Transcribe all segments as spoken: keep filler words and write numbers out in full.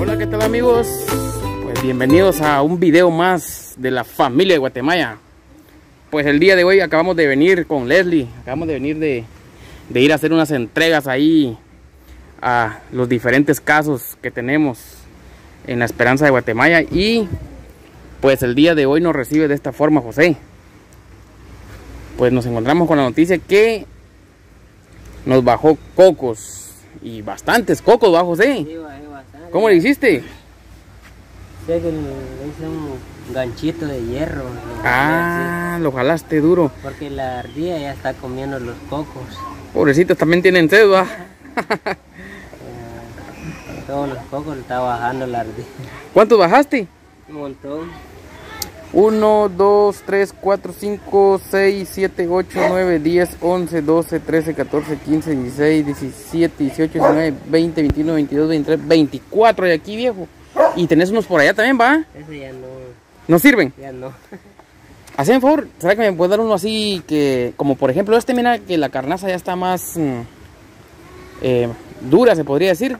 Hola, ¿qué tal amigos? Pues bienvenidos a un video más de la familia de Guatemala. Pues el día de hoy acabamos de venir con Leslie, acabamos de venir de, de ir a hacer unas entregas ahí a los diferentes casos que tenemos en la Esperanza de Guatemala. Y pues el día de hoy nos recibe de esta forma José. Pues nos encontramos con la noticia que nos bajó cocos, y bastantes cocos, ¿va, José? Sí, bajé bastante. ¿Cómo le hiciste? Sé que le hice un ganchito de hierro. Lo Ah, lo jalaste duro. porque la ardilla ya está comiendo los cocos. Pobrecitos, también tienen sed, ¿va? Eh, todos los cocos le está bajando la ardilla. ¿Cuántos bajaste? Un montón. uno, dos, tres, cuatro, cinco, seis, siete, ocho, nueve, diez, once, doce, trece, catorce, quince, dieciséis, diecisiete, dieciocho, diecinueve, veinte, veintiuno, veintidós, veintitrés, veinticuatro de aquí, viejo. Y tenés unos por allá también, ¿va? Ese ya no. ¿No sirven? Ya no. Haceme un favor, ¿será que me puedes dar uno así que, como por ejemplo este, mira que la carnaza ya está más mm, eh, dura, se podría decir?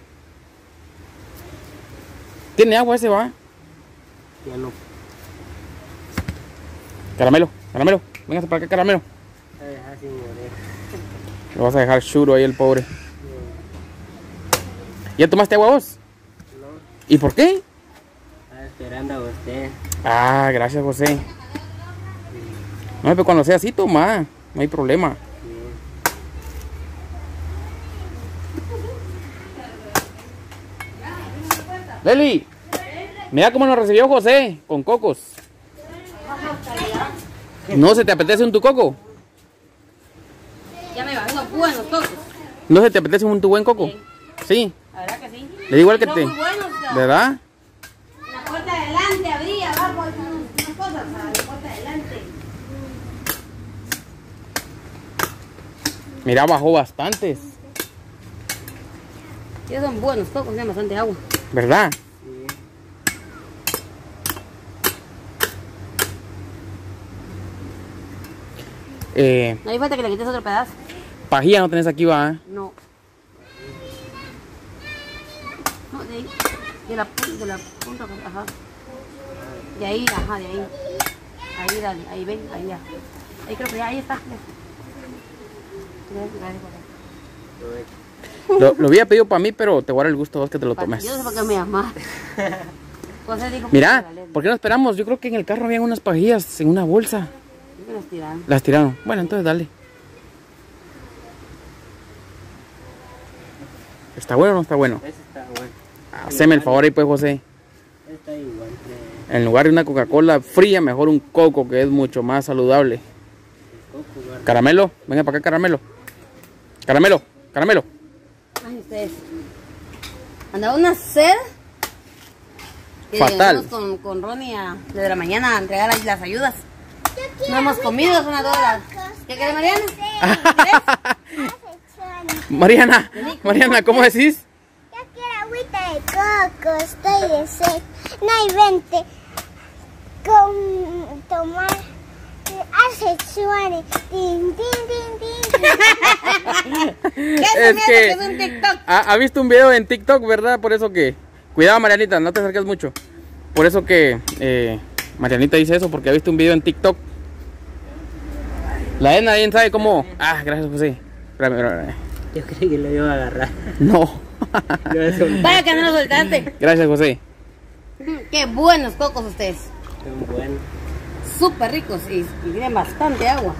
¿Tiene agua ese, va? Ya no. Caramelo, caramelo, véngase para acá, caramelo. A dejar sin morir. Lo vas a dejar churo ahí el pobre. ¿Ya tomaste agua vos? No. ¿Y por qué? Estaba esperando a usted. Ah, gracias, José. No, pero cuando sea así, toma, no hay problema. Leli, mira cómo nos recibió José, con cocos. ¿No se te apetece un tu coco? Ya me bajé unos buenos cocos. ¿No se te apetece un tu buen coco? Sí. Sí. La verdad que sí. Le digo igual que Son te. muy buenos. ¿No? ¿Verdad? En la puerta de adelante, abría, abajo, hay unas cosas. A la puerta de adelante. Mira, bajó bastantes. Sí, son buenos cocos, tienen bastante agua. ¿Verdad? Eh, No hay falta que le quites otro pedazo. pajilla no tenés aquí, va. No. No, de ahí. De la, pu- de la punta, ajá. De ahí, ajá, de ahí. Ahí, dale, ahí ven, ahí ya. Ahí creo que ya, ahí está. Ya. Lo, lo había pedido para mí, pero te voy a dar el gusto a vos que te lo tomes. Yo no sé por qué me llamaste. José dijo que Mira, me regalé. ¿por qué no esperamos? Yo creo que en el carro habían unas pajillas en una bolsa. Yo me las tiraron. Las tiraron. Bueno, entonces dale. ¿Está bueno o no está bueno? Ese está bueno. Haceme el favor ahí pues, José. Está igual. De En lugar de una Coca-Cola fría, mejor un coco, que es mucho más saludable. coco, ¿verdad? Caramelo, venga para acá, caramelo. Caramelo, caramelo. Ay, ustedes. Andaba una sed. Que Fatal. llegamos Con, con Ronnie a, desde la mañana a entregar ahí las ayudas. No hemos comido, son las dos de la... ¿Qué quieres, Mariana? Mariana, Mariana, ¿cómo decís? Yo quiero agüita de coco, estoy de sed. No hay vente con tomar asexuales. Tin, tin, tin, tin. ¿Qué Es es que- que es un TikTok? ¿Ha, ha visto un video en TikTok, verdad? Por eso que... Cuidado, Marianita, no te acerques mucho. Por eso que eh, Marianita dice eso, porque ha visto un video en TikTok. La Edna, ¿alguien sabe cómo? Ah, gracias, José. Espérame, espérame. Yo creí que lo iba a agarrar. No. Lo he soltado. Vaya que no lo soltaste. Gracias, José. Qué buenos cocos ustedes. Son buenos. Súper ricos y, y tienen bastante agua.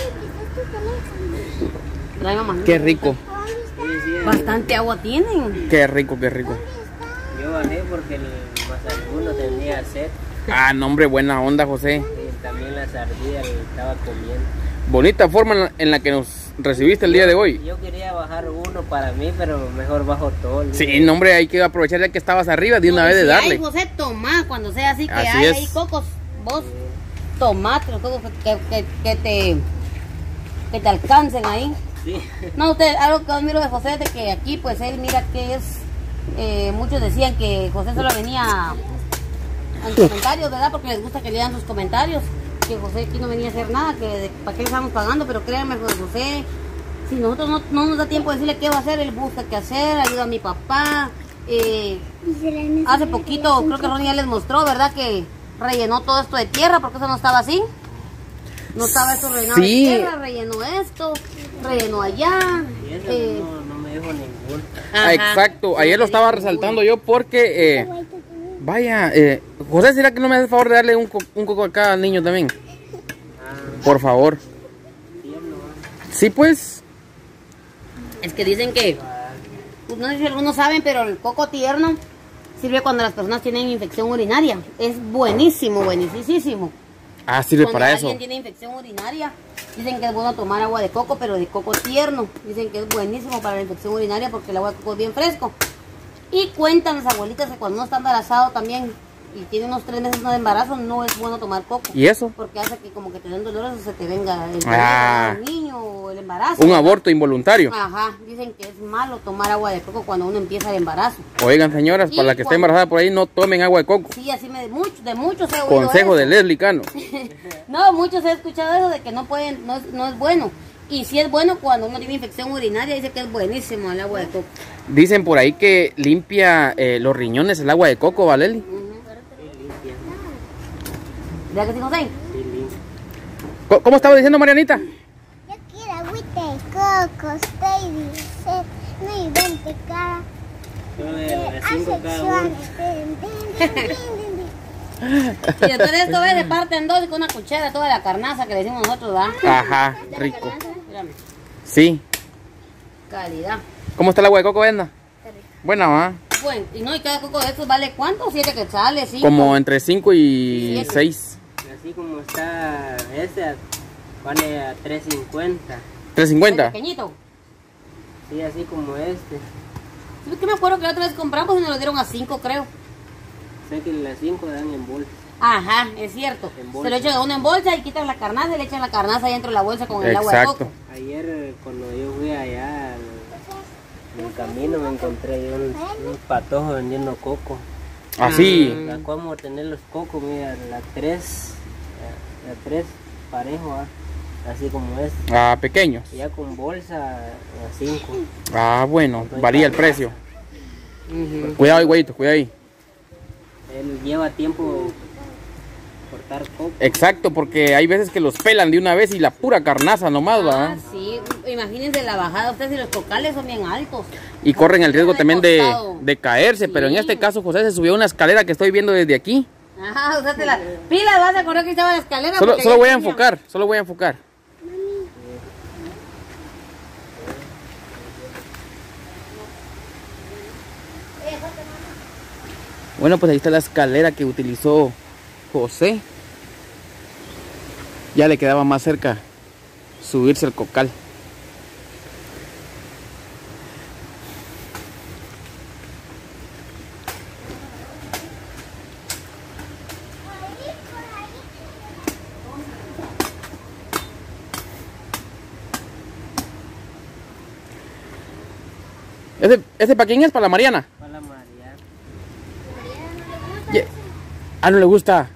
Trae, mamá. Qué rico, Sí, sí, Bastante agua tienen. qué rico, qué rico. yo bajé porque el más alguno tenía sed Ah, no, hombre, buena onda, José. y también las ardillas le estaba comiendo. Bonita forma en la- en la que nos recibiste el día de hoy. Yo quería bajar uno para mí, pero mejor bajo todo. el- Sí, no, hombre, hay que aprovechar ya que estabas arriba de una No, vez de si darle. Ay, José, toma, cuando sea así que Así hay es. ahí cocos, vos tomate los cocos que, que, que te que te alcancen ahí. Sí. No, usted, algo que admiro de José es de que aquí, pues él mira que es, eh, muchos decían que José solo venía en comentarios, ¿verdad? Porque les gusta que lean sus comentarios, que José aquí no venía a hacer nada, que de- para qué le estamos pagando, pero créanme, pues José, si nosotros no, no nos da tiempo de decirle qué va a hacer, él busca qué hacer, ayuda a mi papá, Eh, hace poquito, creo que Ronnie ya les mostró, ¿verdad? Que rellenó todo esto de tierra, porque eso no estaba así. No estaba eso rellenado Sí. de tierra, rellenó esto, rellenó allá. Y eso eh, no, no me dijo ningún. Ah, ajá. exacto, ayer lo estaba resaltando yo porque, eh, vaya, eh, José, ¿será que no me hace el favor de darle un, co un coco a cada niño también? Ah, Por favor. tierno, ¿ah? Sí, pues. Es que dicen que, pues no sé si algunos saben, pero el coco tierno sirve cuando las personas tienen infección urinaria. Es buenísimo, buenísimo. Ah, sirve Cuando para alguien eso. tiene infección urinaria, dicen que es bueno tomar agua de coco, pero de coco tierno. Dicen que es buenísimo para la infección urinaria porque el agua de coco es bien fresco. Y cuentan las abuelitas que cuando uno está embarazado también y tiene unos tres meses de embarazo, no es bueno tomar coco. ¿Y eso? Porque hace que como que te den dolores o se te venga el, Ah. el niño o el embarazo. Un aborto involuntario. Ajá, dicen que es malo tomar agua de coco cuando uno empieza el embarazo. Oigan, señoras, Y para la que esté cuando- embarazada por ahí, no tomen agua de coco. Sí, así me, de, mucho, de muchos he oído Consejo eso. de Leslie Cano. No, muchos he escuchado eso de que no pueden, no es, no es bueno. Y si es bueno cuando uno tiene infección urinaria, dice que es buenísimo el agua de coco. Dicen por ahí que limpia eh, los riñones el agua de coco, ¿vale? Ujú. Sí, limpia. ¿Verdad que sí, José? Sí, limpia. Co- ¿Cómo estaba diciendo, Marianita? Yo quiero agüita de coco, estoy diciendo, no invente cara. Yo de de las cinco cada uno. asexuales. Din, din, din, din, din, din. Y después de esto, ve, de parte en dos y con una cuchara toda la carnaza que le decimos nosotros, ¿verdad? Ajá, rico. Mírame, Sí. calidad. ¿Cómo está el agua de coco, Edna? Buena, va. Bueno, y no, y cada coco de estos vale ¿cuánto? ¿Siete quetzales? ¿Cinco? Como entre cinco y Siete. seis. Así como está ese, vale a tres cincuenta. ¿tres ¿El cincuenta? pequeñito? Sí, así como este. Sí, que me acuerdo que la otra vez compramos y nos lo dieron a cinco, creo. Sé que las cinco dan en bolsa. Ajá, es cierto. En Se bolsa. lo echan a uno en bolsa y quitan la carnaza y le echan la carnaza ahí dentro de la bolsa con el agua de Exacto. coco. Ayer eh, cuando yo fui allá al, en el camino me encontré yo un, un patojo vendiendo coco. Así. La cómo tener los cocos, mira, la tres, la, la tres parejo, ah, así como es. Ah, pequeños. Y ya con bolsa a cinco. Ah, bueno, varía el precio. Ujú. Cuidado ahí, güeyito, cuidado ahí. Él lleva tiempo cortar coco. Exacto, porque hay veces que los pelan de una vez y la pura carnaza nomás, Ah, ¿va? sí. Imagínense la bajada. Ustedes y los cocales son bien altos. Y corren el riesgo De también de, costado. de caerse, pero en Sí. este caso José se subió a una escalera que estoy viendo desde aquí. Ajá, usaste la pila, vas a acordar que estaba la escalera. Solo, porque solo ya voy a tenía- enfocar, solo voy a enfocar. Bueno, pues ahí está la escalera que utilizó José. Ya le quedaba más cerca subirse al cocal. ¿Ese, ese para quién es? ¿Para la Mariana? Para la María. Ye- Ah, no le gusta.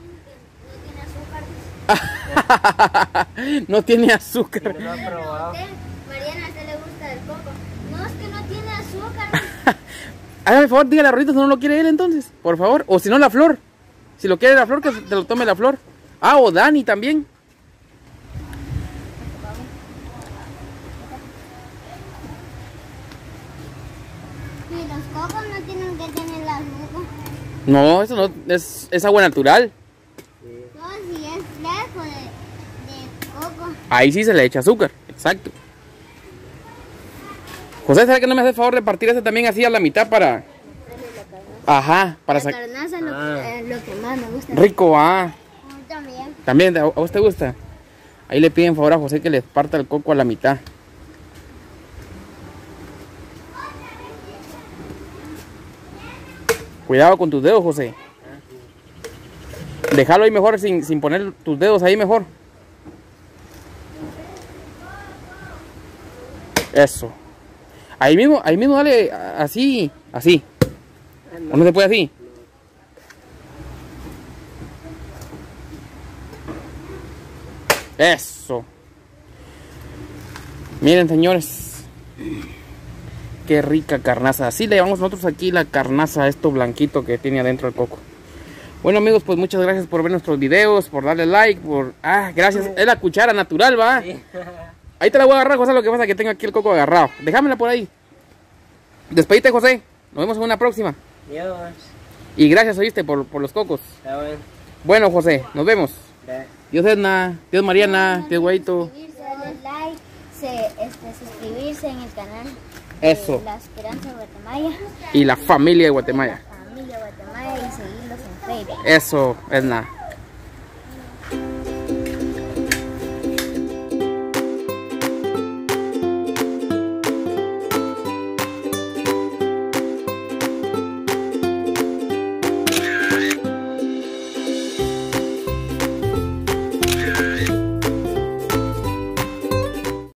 No tiene azúcar. ¿No lo ha probado? Mariana, ¿a usted le gusta el coco? No, es que no tiene azúcar. Hágame el favor, dígale a Rorrito si no lo quiere él entonces, por favor. O si no, la flor. Si lo quiere la flor, que se te lo tome la flor. Ah, o Dani también. Y los cocos no tienen que tener azúcar. No, eso no, es, es agua natural. No, si es fresco de, de coco. Ahí sí se le echa azúcar, exacto. José, ¿será que no me hace el favor de partir ese también así a la mitad para... Ajá, para La sacar... carnaza es lo, Ah. eh, lo que más me gusta. Rico, ah. También. También, ¿a a vos te gusta? Ahí le piden favor a José que le parta el coco a la mitad. Cuidado con tus dedos, José. Déjalo ahí mejor sin, sin poner tus dedos ahí mejor. Eso. Ahí mismo, ahí mismo dale a- así, así. ¿O no se puede así? Eso. Miren, señores. Qué rica carnaza. Así le llamamos nosotros aquí la carnaza a esto blanquito que tiene adentro el coco. Bueno amigos, pues muchas gracias por ver nuestros videos, por darle like, por... Ah, gracias. Es la cuchara natural, ¿va? Sí. Ahí te la voy a agarrar, José, lo que pasa es que tengo aquí el coco agarrado. Déjamela por ahí. Despedite, José. Nos vemos en una próxima. Dios. Y gracias, oíste, por, por los cocos. Está bueno. Bueno, José, nos vemos. Ya. Dios Edna, Dios Mariana, Dios Guaito. Darle like, se, este, suscribirse en el canal de Eso. La Esperanza de Guatemala, Y la familia de Guatemala. familia Guatemala y seguirlos en Facebook. Eso, Edna.